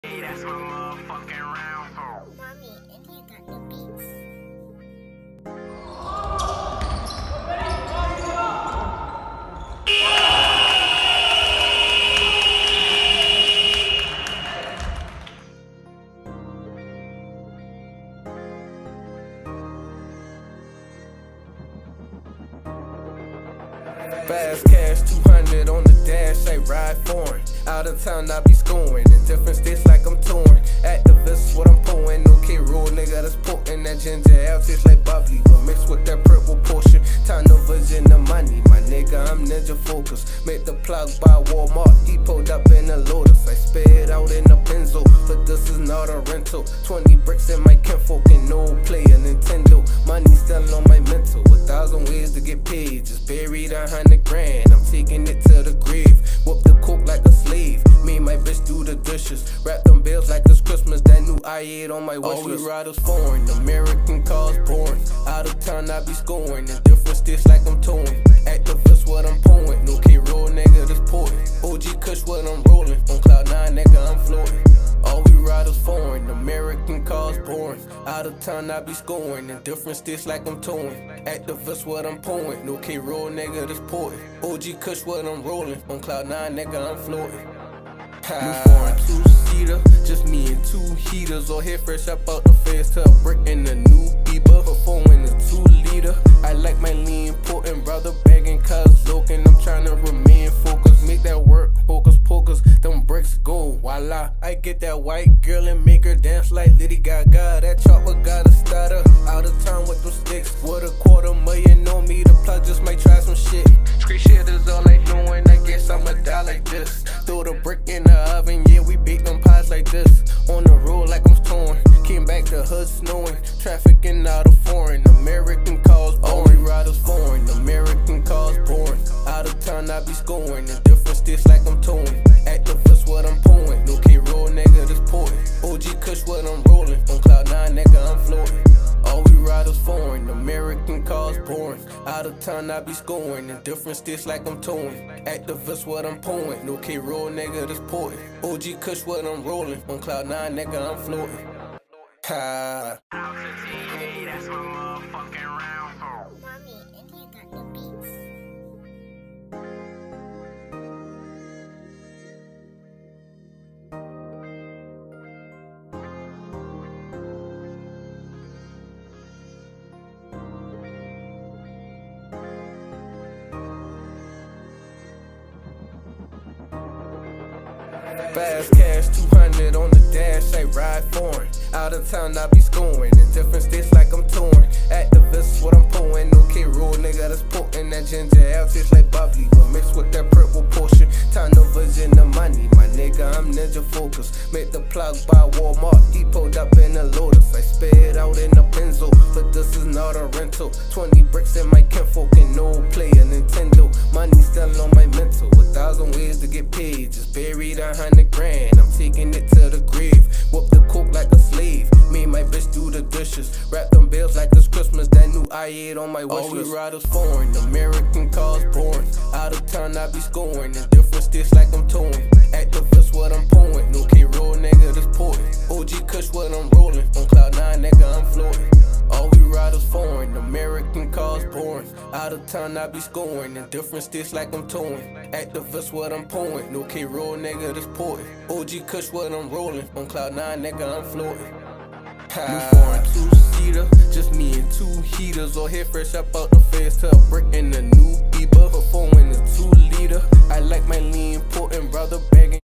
Hey, that's my motherfucking round hole. Mommy, India got the beats. Fast cash, 200 on the dash, I ride foreign. Out of town, I be scoring. In different states like I'm touring. Activist, what I'm pulling. Okay, rule nigga that's potent. That ginger ale tastes like bubbly, but mixed with that purple potion. Time no vision of money, my nigga, I'm ninja focused. Make the plug by Walmart, he pulled up in a Lotus. I spit out in a Benzo, but this is not a rental. 20 bricks in my kinfolk and no player Nintendo. Money still on my mental, 1,000 ways to get paid. Just buried 100 grand, I'm taking it to the grave. Whoop the coke like a slave, me and my bitch do the dishes. Wrap them bills like it's Christmas, that new I-8 on my wish list. All we riders foreign, American cars born. Out of town I be scoring, in different states like I'm touring. Activist what I'm pulling, no K-roll nigga that's porting. OG Kush what I'm rolling, on cloud 9 nigga I'm floating. All we riders foreign, American cars born. Out of town I be scoring, in different states like I'm touring. Activist what I'm pulling, no K-roll nigga that's porting. OG Kush what I'm rolling, on cloud 9 nigga I'm floating. New foreign two-seater, just me and 2 heaters. All here fresh up out the face to a brick in the new Bieber. Performing the 2-liter, I like my lean potent brother begging cuz looking. I'm trying to remain focused, make that work, hocus pocus. Them bricks go, voila. I get that white girl and make her dance like Lady Gaga. That chopper got a stutter, out of town with them sticks. With $250,000 on me, the plug just might try some shit. Street shit is all I doing, I guess I'ma die like this. Throw the brick in the oven, yeah, we bake them pies like this. On the road like I'm torn, came back to hood snowing. Trafficking out of foreign, American cars born. All we riders foreign, American cars born. Out of town I be scoring, in different states like I'm touring. Activist what I'm pulling, no K-roll nigga that's porting. OG Kush what I'm rolling, on cloud 9 nigga I'm floating. All we riders foreign, American cars born. Out of town I be scoring, in different states like I'm touring. Activist what I'm pulling, no K-roll nigga that's porting. OG Kush what I'm rolling, on cloud 9 nigga I'm floating. Ha. Out to TA, that's my motherfucking round hole. Mommy, India got the beats. Fast cash, 200 on the dash, I ride foreign. Out of town I be scoring, in different states like I'm touring. Activist what I'm pulling, no K-roll nigga that's potent. That ginger ale tastes like bubbly, but mixed with that purple potion. Time no vision of money, my nigga, I'm ninja focused. Make the plug by Walmart, he pulled up in a Lotus. I spit out in a Benzo, but this is not a rental. 20 bricks in my kinfolk and no player Nintendo. Money still on my mental, 1,000 ways to get paid. Just buried 100 grand, I'm taking it to the grave. Whoop the coke like a slave, me and my bitch do the dishes. Wrap them bills like it's Christmas, that new I-8 on my wish list. All we riders foreign, American cars born. Out of town I be scoring, in different states like I'm touring. Activist what I'm pulling, no K-roll nigga that's porting. OG Kush what I'm rolling, on cloud 9 nigga I'm floating. All we riders foreign, American cars born. Out of town I be scoring, in different states like I'm touring. Activist what I'm pulling, no K-roll nigga that's porting. OG Kush what I'm rolling, on cloud 9 nigga I'm floating. New foreign two-seater, just me and 2 heaters. All here fresh up out the face to a brick in the new Bieber. Performing